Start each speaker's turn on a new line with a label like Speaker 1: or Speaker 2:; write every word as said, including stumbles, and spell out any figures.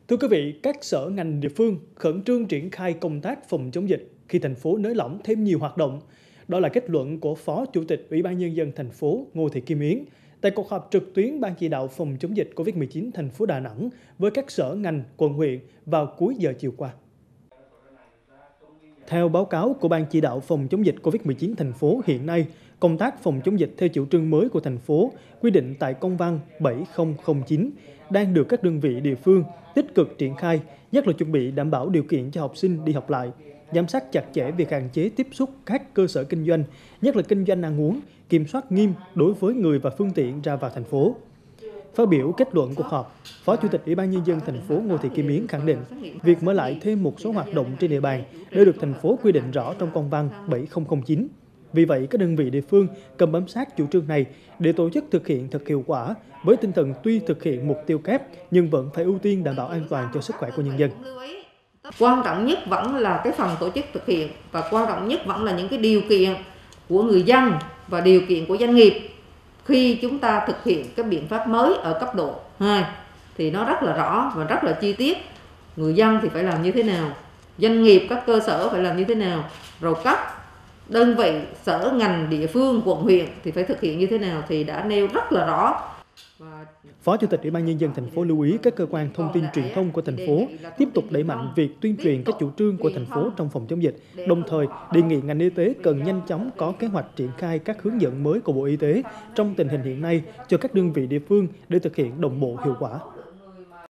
Speaker 1: Thưa quý vị, các sở ngành địa phương khẩn trương triển khai công tác phòng chống dịch khi thành phố nới lỏng thêm nhiều hoạt động. Đó là kết luận của Phó Chủ tịch Ủy ban Nhân dân thành phố Ngô Thị Kim Yến tại cuộc họp trực tuyến Ban chỉ đạo phòng chống dịch Covid mười chín thành phố Đà Nẵng với các sở ngành, quận huyện vào cuối giờ chiều qua. Theo báo cáo của Ban chỉ đạo phòng chống dịch Covid mười chín thành phố hiện nay, công tác phòng chống dịch theo chủ trương mới của thành phố quy định tại công văn bảy không không chín đang được các đơn vị địa phương tích cực triển khai, nhất là chuẩn bị đảm bảo điều kiện cho học sinh đi học lại, giám sát chặt chẽ việc hạn chế tiếp xúc các cơ sở kinh doanh, nhất là kinh doanh ăn uống, kiểm soát nghiêm đối với người và phương tiện ra vào thành phố. Phát biểu kết luận cuộc họp, Phó Chủ tịch Ủy ban Nhân dân thành phố Ngô Thị Kim Yến khẳng định việc mở lại thêm một số hoạt động trên địa bàn đã được thành phố quy định rõ trong công văn bảy không không chín. Vì vậy, các đơn vị địa phương cần bám sát chủ trương này để tổ chức thực hiện thật hiệu quả với tinh thần tuy thực hiện mục tiêu kép nhưng vẫn phải ưu tiên đảm bảo an toàn cho sức khỏe của nhân dân.
Speaker 2: Quan trọng nhất vẫn là cái phần tổ chức thực hiện và quan trọng nhất vẫn là những cái điều kiện của người dân và điều kiện của doanh nghiệp. Khi chúng ta thực hiện các biện pháp mới ở cấp độ hai thì nó rất là rõ và rất là chi tiết. Người dân thì phải làm như thế nào, doanh nghiệp, các cơ sở phải làm như thế nào, rồi các đơn vị, sở, ngành, địa phương, quận, huyện thì phải thực hiện như thế nào thì đã nêu rất là rõ.
Speaker 1: Phó Chủ tịch Ủy ban Nhân dân thành phố lưu ý các cơ quan thông tin truyền thông của thành phố tiếp tục đẩy mạnh việc tuyên truyền các chủ trương của thành phố trong phòng chống dịch, đồng thời đề nghị ngành y tế cần nhanh chóng có kế hoạch triển khai các hướng dẫn mới của Bộ Y tế trong tình hình hiện nay cho các đơn vị địa phương để thực hiện đồng bộ hiệu quả.